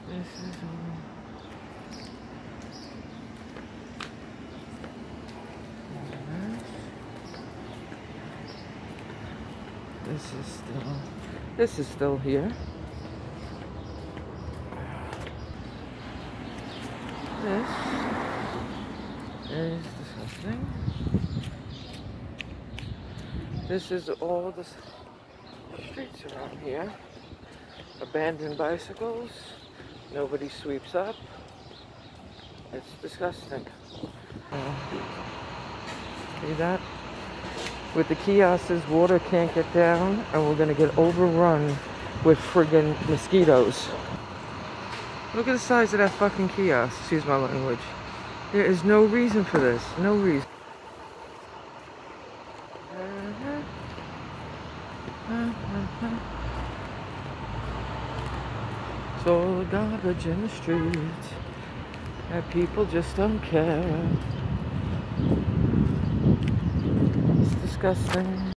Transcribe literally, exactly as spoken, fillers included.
This is all. This is still. This is still here. This is disgusting. This is all the streets around here. Abandoned bicycles. Nobody sweeps up. It's disgusting. Uh, see that? With the kiosks, water can't get down, and we're gonna get overrun with friggin' mosquitoes. Look at the size of that fucking kiosk, excuse my language. There is no reason for this, no reason. It's all the garbage in the streets, and people just don't care. It's disgusting.